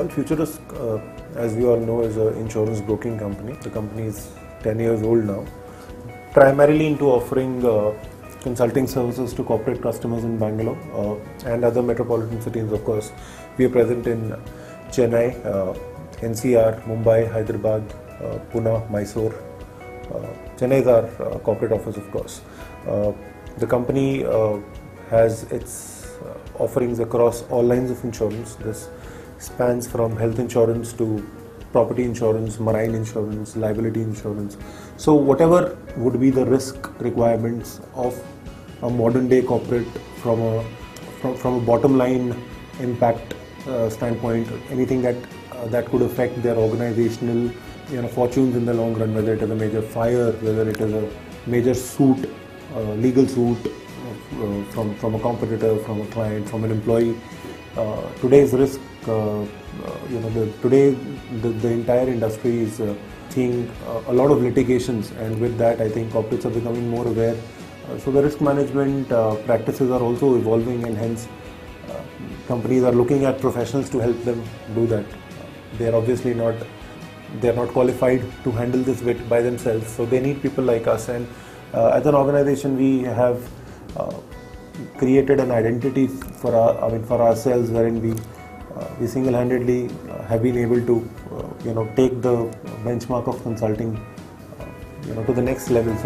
Well, Futurisk, as we all know, is an insurance broking company. The company is 10 years old now, primarily into offering consulting services to corporate customers in Bangalore and other metropolitan cities, of course. We are present in Chennai, NCR, Mumbai, Hyderabad, Pune, Mysore. Chennai is our corporate office, of course. The company has its offerings across all lines of insurance. This spans from health insurance to property insurance, marine insurance, liability insurance. So whatever would be the risk requirements of a modern day corporate from a bottom line impact standpoint, anything that could affect their organizational fortunes in the long run, whether it is a major fire, whether it is a major suit, legal suit from a competitor, from a client, from an employee. Today's risk, today the entire industry is seeing a lot of litigations, and with that I think corporates are becoming more aware. So the risk management practices are also evolving, and hence companies are looking at professionals to help them do that. They are obviously not qualified to handle this bit by themselves, so they need people like us. And as an organization, we have created an identity for ourselves, wherein we single-handedly have been able to take the benchmark of consulting to the next level.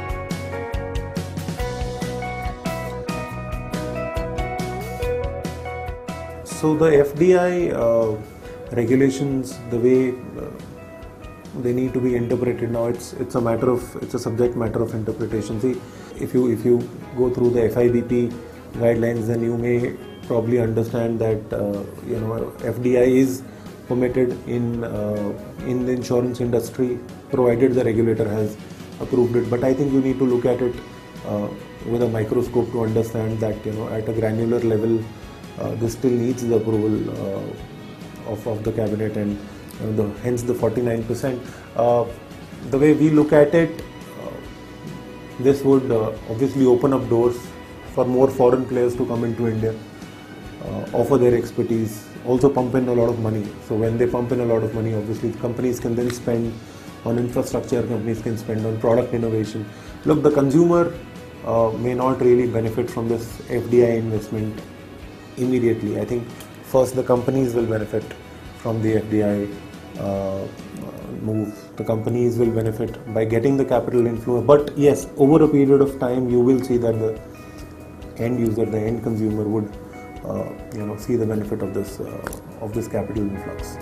So the FDI regulations, the way they need to be interpreted now, it's a subject matter of interpretation. See, if you go through the FIBP guidelines, then you may probably understand that FDI is permitted in the insurance industry, provided the regulator has approved it. But I think you need to look at it with a microscope to understand that at a granular level, this still needs the approval of the cabinet, and hence the 49%. The way we look at it, this would obviously open up doors for more foreign players to come into India, offer their expertise, also pump in a lot of money. So when they pump in a lot of money, obviously companies can then spend on infrastructure, companies can spend on product innovation. Look, the consumer may not really benefit from this FDI investment immediately. I think first the companies will benefit from the FDI move. The companies will benefit by getting the capital inflow. But yes, over a period of time, you will see that the end user, the end consumer would see the benefit of this capital influx.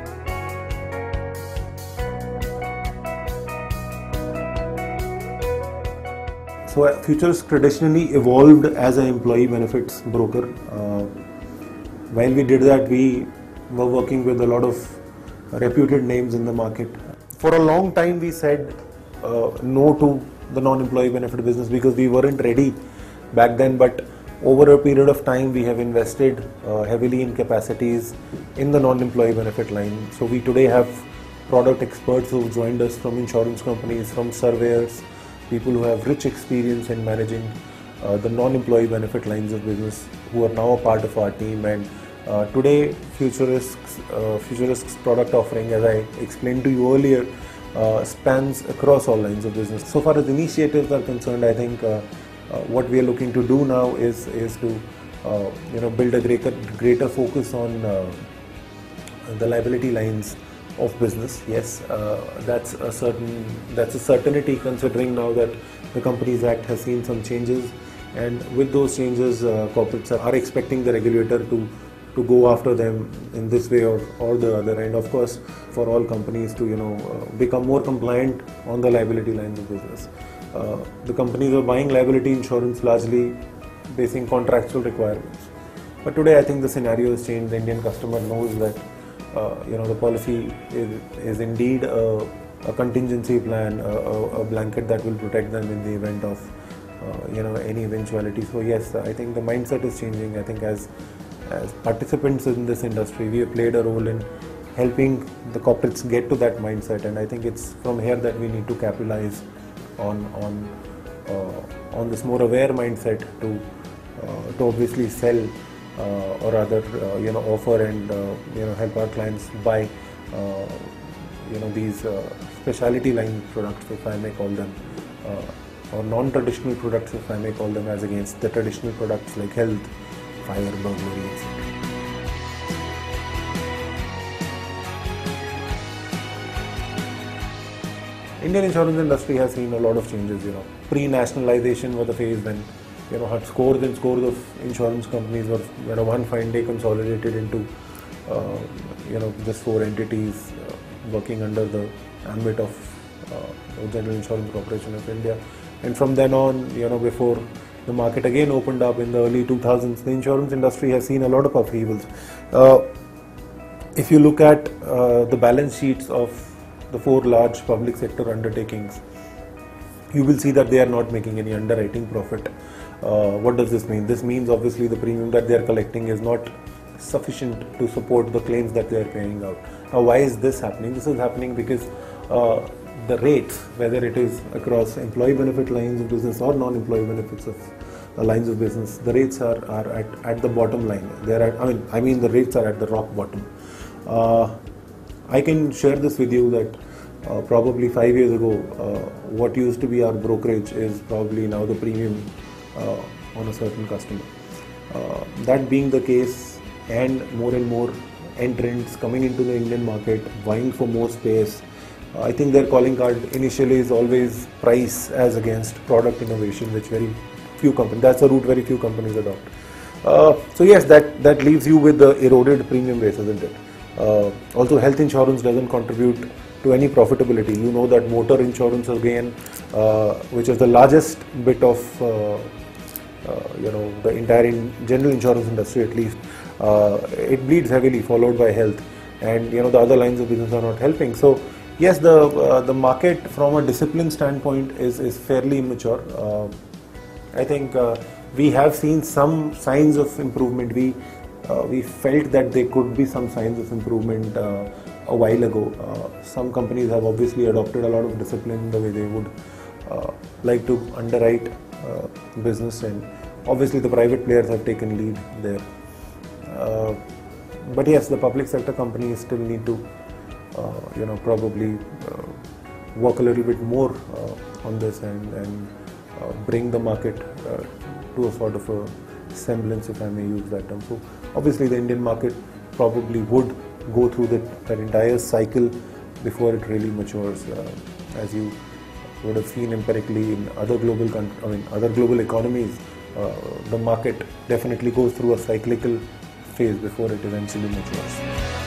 So Futurisk traditionally evolved as an employee benefits broker. While we did that, we were working with a lot of reputed names in the market. For a long time we said no to the non-employee benefit business because we weren't ready back then, but over a period of time we have invested heavily in capacities in the non-employee benefit line. So we today have product experts who have joined us from insurance companies, from surveyors, people who have rich experience in managing the non-employee benefit lines of business, who are now a part of our team. And today Futurisk's product offering, as I explained to you earlier, spans across all lines of business. So far as initiatives are concerned, I think what we are looking to do now is to build a greater focus on the liability lines of business. Yes, that's a certainty, considering now that the Companies Act has seen some changes, and with those changes, corporates are expecting the regulator to go after them in this way or the other. And of course, for all companies to become more compliant on the liability lines of business. The companies are buying liability insurance largely basing contractual requirements. But today I think the scenario has changed. The Indian customer knows that the policy is indeed a contingency plan, a blanket that will protect them in the event of any eventuality. So yes, I think the mindset is changing. I think as participants in this industry, we have played a role in helping the corporates get to that mindset, and I think it's from here that we need to capitalize on this more aware mindset to obviously sell or rather offer and help our clients buy these specialty line products, if I may call them, or non-traditional products, if I may call them, as against the traditional products like health, fire, burglary, etc. Indian insurance industry has seen a lot of changes. Pre-nationalization was the phase when scores and scores of insurance companies were one fine day consolidated into just 4 entities working under the ambit of General Insurance Corporation of India. And from then on, before the market again opened up in the early 2000s, the insurance industry has seen a lot of upheavals. If you look at the balance sheets of the 4 large public sector undertakings, you will see that they are not making any underwriting profit. What does this mean? This means obviously the premium that they are collecting is not sufficient to support the claims that they are paying out. Now, why is this happening? This is happening because the rates, whether it is across employee benefit lines of business or non-employee benefits of lines of business, the rates are at the bottom line. They are the rates are at the rock bottom. I can share this with you that probably 5 years ago, what used to be our brokerage is probably now the premium on a certain customer. That being the case, and more entrants coming into the Indian market, vying for more space, I think their calling card initially is always price as against product innovation, which very few companies, that's a route very few companies adopt. So yes, that leaves you with the eroded premium base, isn't it? Also, health insurance doesn't contribute to any profitability. You know that motor insurance again, which is the largest bit of the entire general insurance industry, at least, it bleeds heavily, followed by health, and the other lines of business are not helping. So yes, the market from a discipline standpoint is fairly immature. I think we have seen some signs of improvement. We felt that there could be some signs of improvement a while ago. Some companies have obviously adopted a lot of discipline in the way they would like to underwrite business, and obviously the private players have taken lead there. But yes, the public sector companies still need to probably work a little bit more on this and bring the market to a sort of a semblance, if I may use that term. So obviously the Indian market probably would go through that entire cycle before it really matures. As you would have seen empirically in other global economies, the market definitely goes through a cyclical phase before it eventually matures.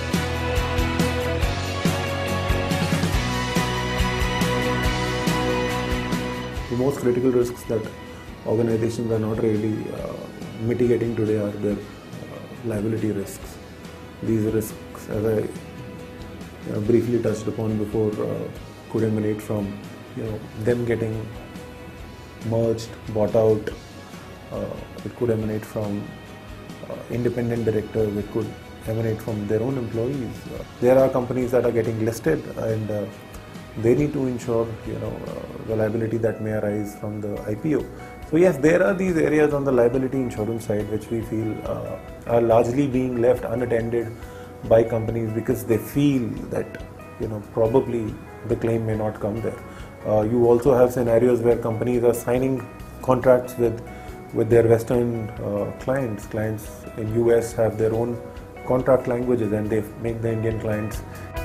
The most critical risks that organizations are not really mitigating today are their liability risks. These risks, as I briefly touched upon before, could emanate from them getting merged, bought out. It could emanate from independent directors. It could emanate from their own employees. There are companies that are getting listed, and they need to ensure the liability that may arise from the IPO. So yes, there are these areas on the liability insurance side which we feel are largely being left unattended by companies because they feel that probably the claim may not come there. You also have scenarios where companies are signing contracts with their Western clients. Clients in US have their own contract languages, and they make the Indian clients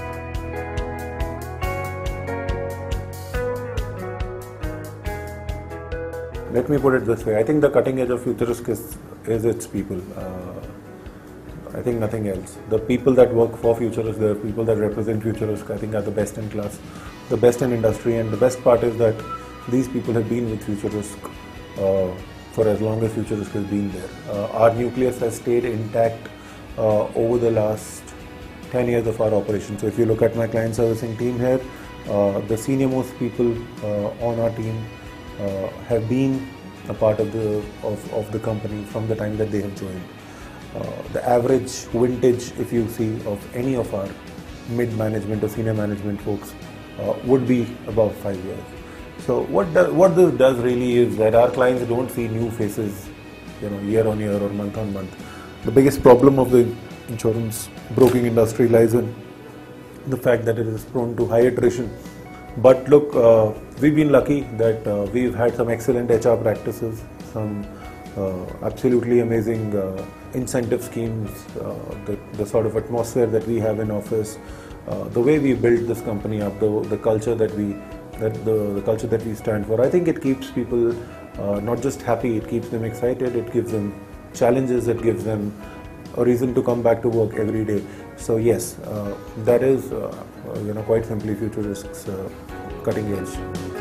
let me put it this way. I think the cutting edge of Futurisc is its people. I think nothing else. The people that work for Futurisc, the people that represent Futurisc, I think are the best in class, the best in industry, and the best part is that these people have been with Futurisc for as long as Futurisc has been there. Our nucleus has stayed intact over the last 10 years of our operation. So if you look at my client servicing team here, the senior most people on our team have been a part of the company from the time that they have joined. The average vintage, if you see, of any of our mid-management or senior management folks would be about 5 years. So what this does really is that our clients don't see new faces, year on year or month on month. the biggest problem of the insurance broking industry lies in the fact that it is prone to high attrition. But look, we've been lucky that we've had some excellent HR practices, some absolutely amazing incentive schemes, the sort of atmosphere that we have in office, the way we built this company up, the culture that the culture that we stand for. I think it keeps people not just happy, it keeps them excited, it gives them challenges, it gives them a reason to come back to work every day. So yes, that is quite simply Futurist's cutting edge.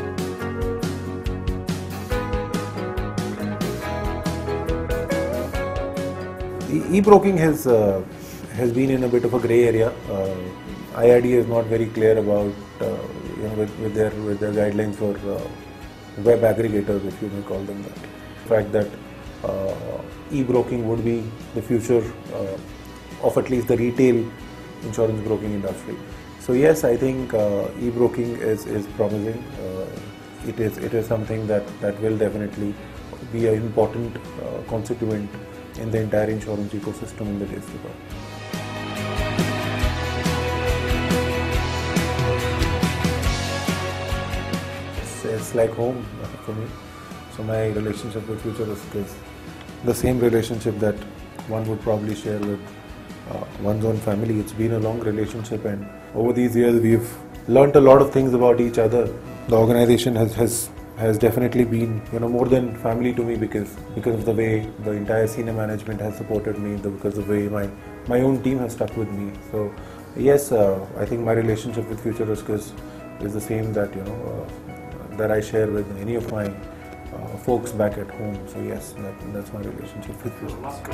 E-broking has been in a bit of a grey area. IRD is not very clear about with their guidelines for web aggregators, if you may call them that. The fact that e-broking would be the future of at least the retail insurance broking industry. So yes, I think e-broking is promising. It is something that will definitely be an important constituent in the entire insurance ecosystem in the days to come. It's like home for me. So my relationship with Futurist is the same relationship that one would probably share with one's own family. It's been a long relationship, and over these years we've learnt a lot of things about each other. The organization has definitely been more than family to me because of the way the entire senior management has supported me, because of the way my own team has stuck with me. So yes, I think my relationship with Futurist is the same that that I share with any of my folks back at home. So yes, that's my relationship with Futurist.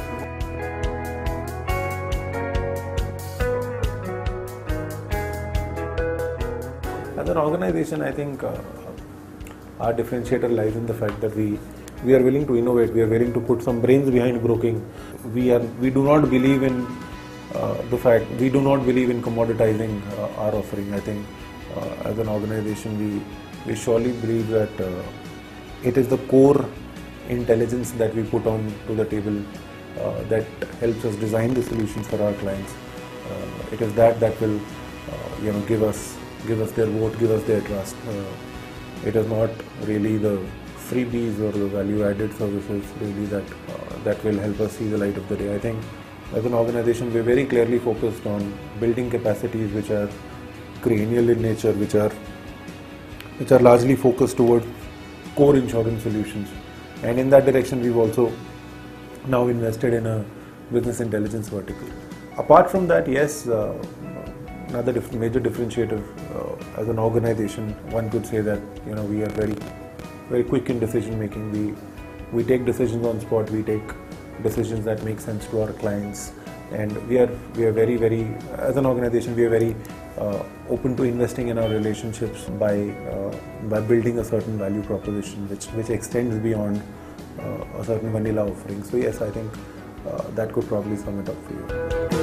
As an organization, I think our differentiator lies in the fact that we are willing to innovate, we are willing to put some brains behind broking. We do not believe in we do not believe in commoditizing our offering. I think as an organization we surely believe that it is the core intelligence that we put on to the table that helps us design the solutions for our clients. It is that will give us their vote, give us their trust. It is not really the freebies or the value-added services really that will help us see the light of the day. I think as an organization we're very clearly focused on building capacities which are cranial in nature, which are largely focused toward core insurance solutions. And in that direction we've also now invested in a business intelligence vertical. Apart from that, yes, another major differentiator as an organization, one could say that we are very quick in decision making. We take decisions on spot. We take decisions that make sense to our clients, and we are very as an organization we are very open to investing in our relationships by building a certain value proposition which extends beyond a certain vanilla offering. So yes, I think that could probably sum it up for you.